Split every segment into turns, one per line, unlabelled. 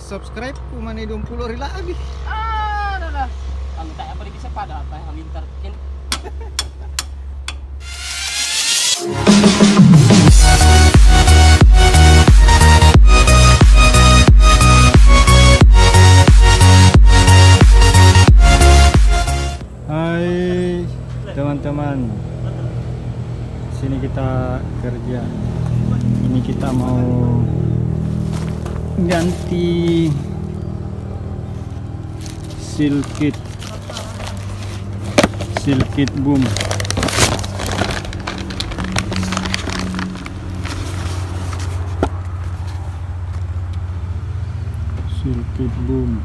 subscribe kumane 20 ri lagi.
Dah. Ang tak apa bisa pada apa yang minta kin.
Hai teman-teman, sini kita kerja. Ini kita mau ganti seal kit boom. Seal kit boom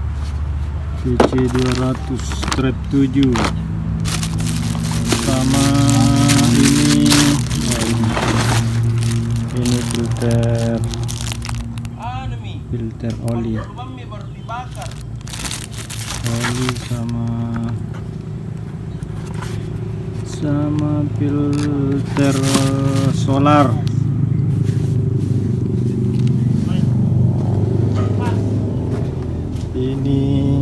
PC200 strap 7 sama ini filter oli sama filter solar. Ini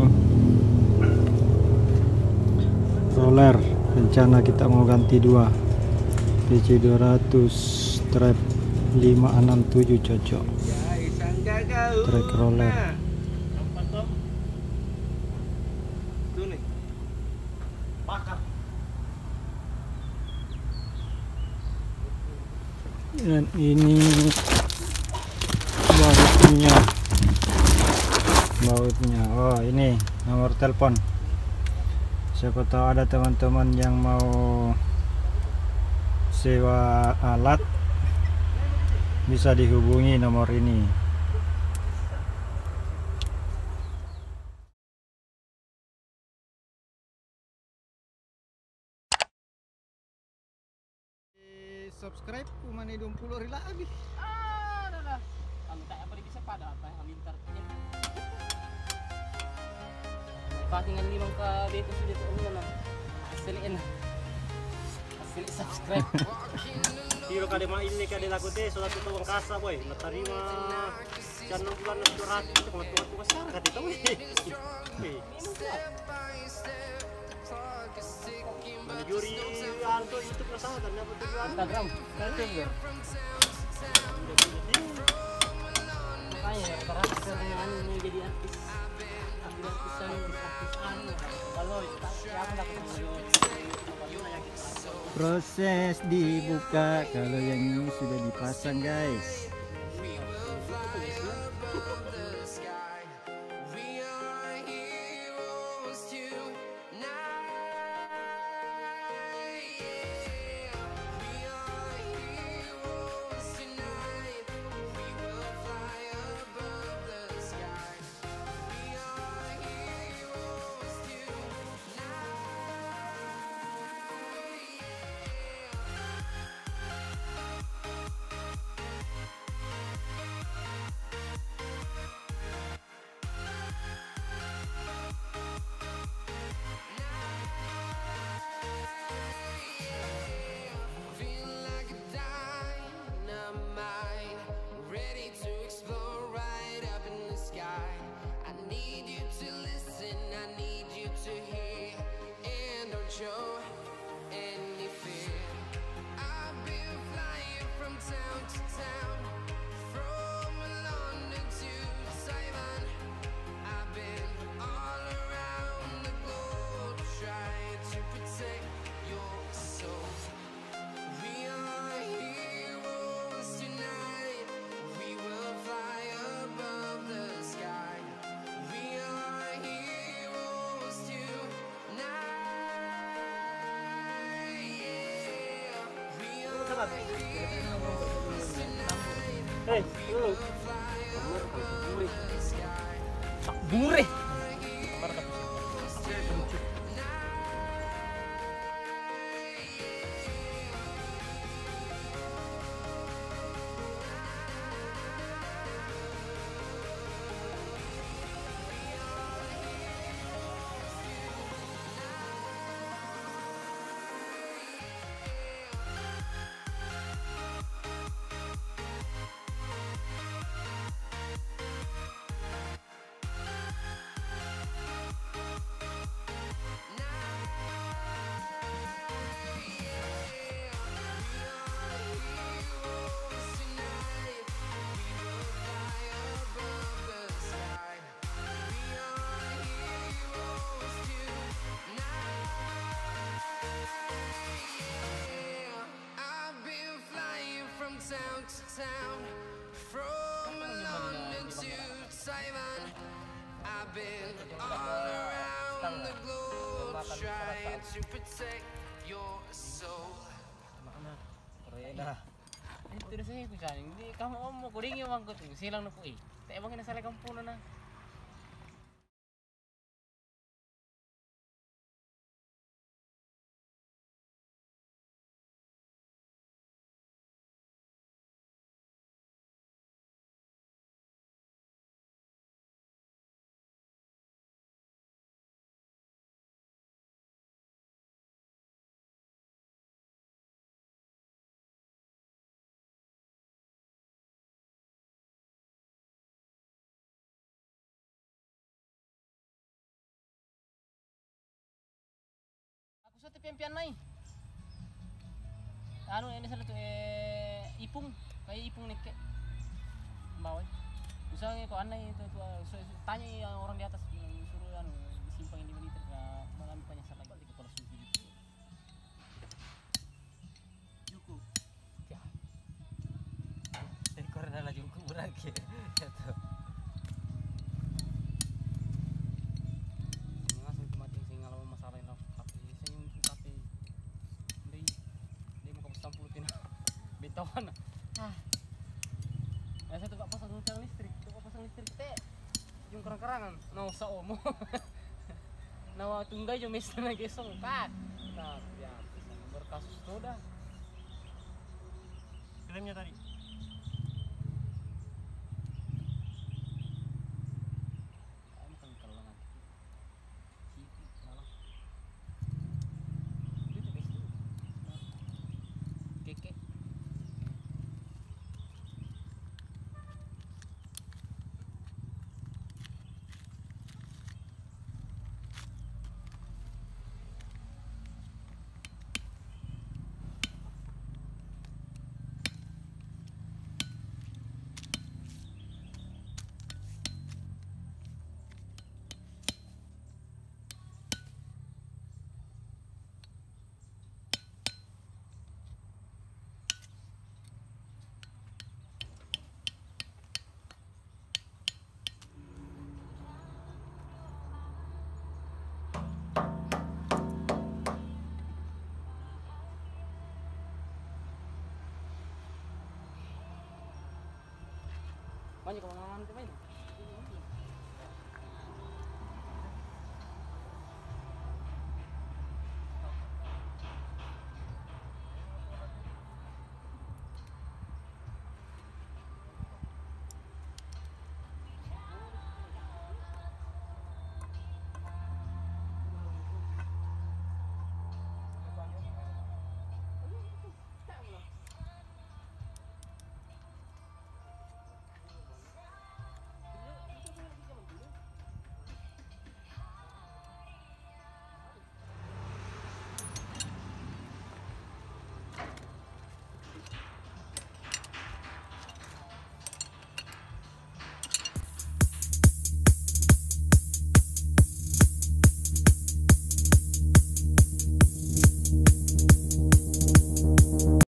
roller, rencana kita mau ganti 2 PC200 strap 567 cocok track roller. Dan ini bautnya. Oh, ini nomor telepon. Siapa tahu ada teman-teman yang mau sewa alat, bisa dihubungi nomor ini. Subscribe kumane 20 ri lagi.
Dah. Ang tak apa bisa pada apa yang minta kin. Patingan 5 ka beko sudah tu ano na. Asli subscribe.
Tiro ka de maili ka de lagote so tu tuang kasa boy natarima jangan bulan na surat itu kung tuwa ka sara ka dito boy. Juri alto YouTube na sa na po
Instagram. Makanya karakter yang ini jadi artis kalau siapa
Proses dibuka kalau yang ini sudah dipasang, guys.
Hey, lu.
Burih.
town to town, from London to Taiwan. I've been all around the globe trying to protect your soul.
Mana? Korea
Dah.
Itu dah saya kucing. Hindi kamu mau kuring yung mangkot yung silang na po eh. Tayo bang inasali kampuno na. Aku sa pian-pian na eh. Ano ini sila to ipung, kayak ipung nih kayak bawah. Misalnya kok aneh itu tanya yang orang di atas suruh anu simpang ini menit mengalami penyasar lagi di kepala suku gitu. Juku. Ya. Ekor adalah juku beragi. Gitu. Ini langsung kematian sih ngalamin masalah yang tapi dia mau kamu sampulutin betawan ah saya tuh pasang listrik teh yung kerang-kerangan no sa omo nawa tunggay yung mesa na gesong pak tapi ya berkasus tuh dah
Klaimnya tadi.
kamu kan kelangan cipi malah itu bestu keke banyak kemangan kemarin